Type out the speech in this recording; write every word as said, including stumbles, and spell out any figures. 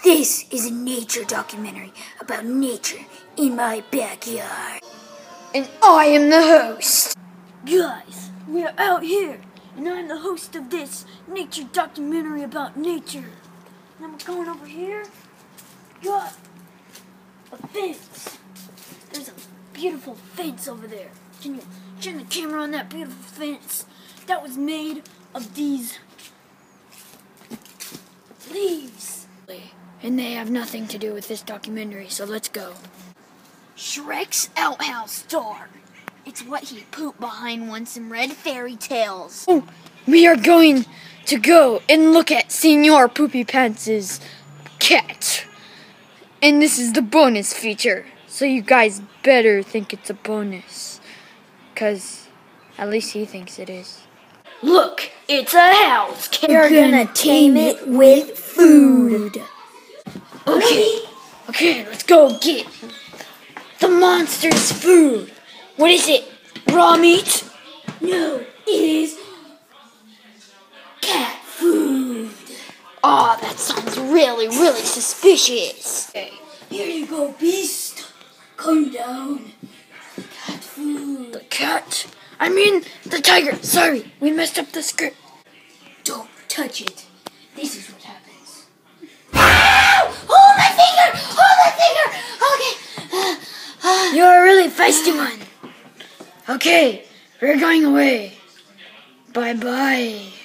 This is a nature documentary about nature in my backyard. And I am the host. Guys, we're out here, and I'm the host of this nature documentary about nature. And I'm going over here. Got a fence. There's a beautiful fence over there. Can you turn the camera on that beautiful fence? That was made of these leaves. And they have nothing to do with this documentary, so let's go. Shrek's outhouse star. It's what he pooped behind once in Red Fairy Tales. Oh, we are going to go and look at Senor Poopy Pants' cat. And this is the bonus feature. So you guys better think it's a bonus. Because at least he thinks it is. Look, it's a house. We're gonna tame it with food. Okay, okay, let's go get the monster's food. What is it? Raw meat? No, it is cat food. Oh, that sounds really, really suspicious. Okay, here you go, beast. Come down. Cat food. The cat? I mean, the tiger. Sorry, we messed up the script. Don't touch it. This is what happens. Hold my finger! Hold my finger! Okay. You're a really feisty one. Okay, we're going away. Bye-bye.